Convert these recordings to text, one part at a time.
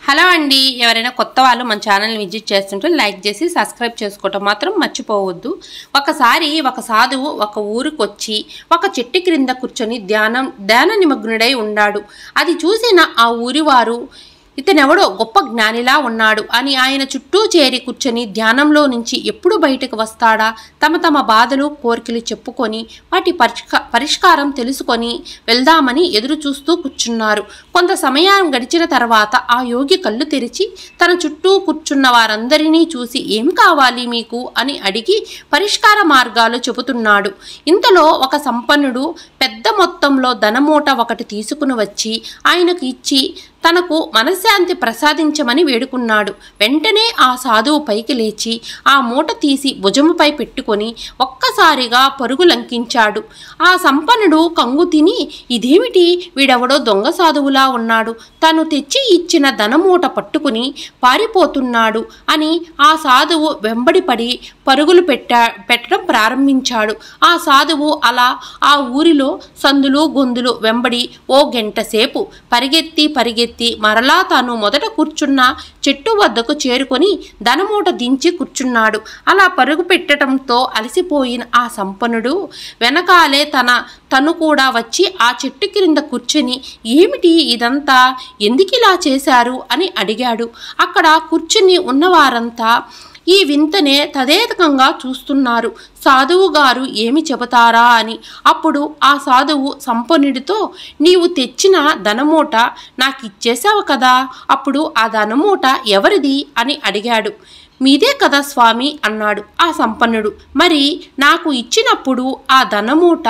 Hello అండి, ఎవరైనా కొత్త వాళ్ళు మన ఛానల్ని విజిట్ చేస్తుంటే లైక్ చేసి సబ్స్క్రైబ్ చేసుకోవటం మాత్రం మర్చిపోవద్దు. ఒకసారి ఒక సాధువు ఒక ఊరికి వచ్చి ఒక చెట్టు క్రింద కూర్చొని ధ్యాన నిమగ్నుడై ఉన్నాడు. అది చూసిన ఆ ఊరి వారు ఇతనెవడో గొప్ప జ్ఞానిలా ఉన్నాడు అని ఆయన చుట్టూ చేరి కూర్చొని ధ్యానంలో నుంచి ఎప్పుడు బయటకు వస్తాడా, తమ బాధలు కోరికలు చెప్పుకొని వాటి పరిష్కారం తెలుసుకొని వెళ్దామని ఎదురు చూస్తూ కూర్చున్నారు. కొంత సమయం గడిచిన తర్వాత ఆ యోగి కళ్ళు తెరిచి తన చుట్టూ కూర్చున్న వారందరినీ చూసి ఏం కావాలి మీకు అని అడిగి పరిష్కార మార్గాలు చెబుతున్నాడు. ఇంతలో ఒక సంపన్నుడు పెద్ద మొత్తంలో ధనమూట ఒకటి తీసుకుని వచ్చి ఆయనకు ఇచ్చి తనకు మనశ్శాంతి ప్రసాదించమని వేడుకున్నాడు. వెంటనే ఆ సాధువు పైకి లేచి ఆ మూట తీసి భుజముపై పెట్టుకొని ఒక్కసారిగా పరుగు లంకించాడు. ఆ సంపన్నుడు కంగు తిని, ఇదేమిటి, వీడెవడో దొంగ సాధువులా ఉన్నాడు, తను తెచ్చి ఇచ్చిన ధనమూట పట్టుకుని పారిపోతున్నాడు అని ఆ సాధువు వెంబడిపడి పరుగులు పెట్టడం ప్రారంభించాడు. ఆ సాధువు అలా ఆ ఊరిలో సందులు గొంతులు వెంబడి ఓ గంట సేపు పరిగెత్తి మరలా తాను మొదట కూర్చున్న చెట్టు వద్దకు చేరుకొని ధనమూట దించి కూర్చున్నాడు. అలా పరుగు పెట్టడంతో అలసిపోయిన ఆ సంపన్నుడు వెనకాలే తను కూడా వచ్చి ఆ చెట్టు క్రింద కూర్చుని, ఏమిటి ఇదంతా, ఎందుకిలా చేశారు అని అడిగాడు. అక్కడ కూర్చుని ఉన్నవారంతా ఈ వింతనే తదేకంగా చూస్తున్నారు. సాధువు గారు ఏమి చెబుతారా అని. అప్పుడు ఆ సాధువు సంపన్నుడితో, నీవు తెచ్చిన ధనమూట నాకు ఇచ్చేసావు కదా, అప్పుడు ఆ ధనమూట ఎవరిది అని అడిగాడు. మీదే కదా స్వామి అన్నాడు ఆ సంపన్నుడు. మరి నాకు ఇచ్చినప్పుడు ఆ ధనమూట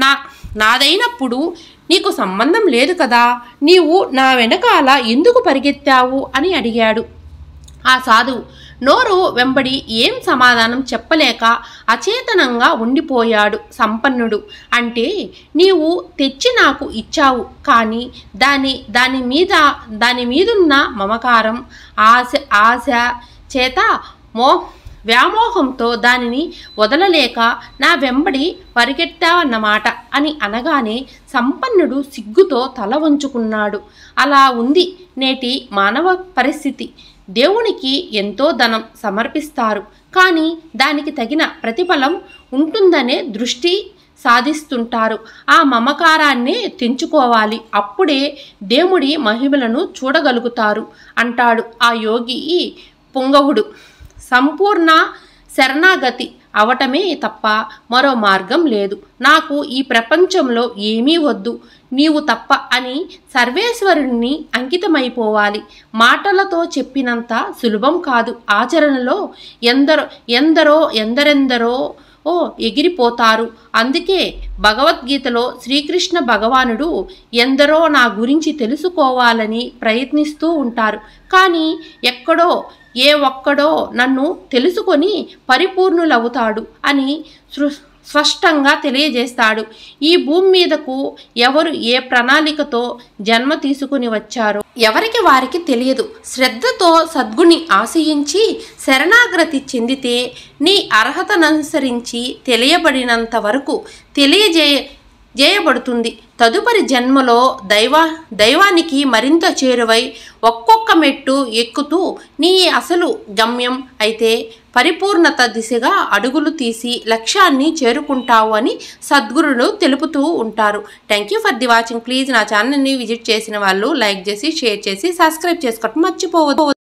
నాదైనప్పుడు నీకు సంబంధం లేదు కదా, నీవు నా వెనకాల ఎందుకు పరిగెత్తావు అని అడిగాడు. ఆ సాధువు నోరు వెంబడి ఏం సమాధానం చెప్పలేక అచేతనంగా ఉండిపోయాడు. సంపన్నుడు అంటే, నీవు తెచ్చి నాకు ఇచ్చావు, కానీ దాని మీదున్న మమకారం ఆశ చేత వ్యామోహంతో దానిని వదలలేక నా వెంబడి పరిగెత్తావన్నమాట అని అనగానే సంపన్నుడు సిగ్గుతో తల వంచుకున్నాడు. అలా ఉంది నేటి మానవ పరిస్థితి. దేవునికి ఎంతో ధనం సమర్పిస్తారు, కానీ దానికి తగిన ప్రతిఫలం ఉంటుందనే దృష్టి సాధిస్తుంటారు. ఆ మమకారాన్నే తెంచుకోవాలి, అప్పుడే దేవుడి మహిమలను చూడగలుగుతారు అంటాడు ఆ యోగి పుంగవుడు. సంపూర్ణ శరణాగతి అవటమే తప్ప మరో మార్గం లేదు. నాకు ఈ ప్రపంచంలో ఏమీ వద్దు, నీవు తప్ప అని సర్వేశ్వరుణ్ణి అంకితమైపోవాలి. మాటలతో చెప్పినంత సులభం కాదు, ఆచరణలో ఎందరెందరో ఎగిరిపోతారు. అందుకే భగవద్గీతలో శ్రీకృష్ణ భగవానుడు ఎందరో నా గురించి తెలుసుకోవాలని ప్రయత్నిస్తూ ఉంటారు, కానీ ఒక్కడో నన్ను తెలుసుకొని పరిపూర్ణులవుతాడు అని స్పష్టంగా తెలియజేస్తాడు. ఈ భూమి మీదకు ఎవరు ఏ ప్రణాళికతో జన్మ తీసుకుని వచ్చారో ఎవరికి వారికి తెలియదు. శ్రద్ధతో సద్గుణి ఆశయించి శరణాగతి చెందితే నీ అర్హతననుసరించి తెలియబడినంత వరకు చేయబడుతుంది. తదుపరి జన్మలో దైవానికి మరింత చేరువై ఒక్కొక్క మెట్టు ఎక్కుతూ నీ అసలు గమ్యం అయితే పరిపూర్ణత దిశగా అడుగులు తీసి లక్ష్యాన్ని చేరుకుంటావు అని సద్గురులు తెలుపుతూ ఉంటారు. Thank you for the watching. Please నా ఛానల్ని విజిట్ చేసిన వాళ్ళు లైక్ చేసి షేర్ చేసి సబ్స్క్రైబ్ చేసుకోవడం మర్చిపోవద్దు.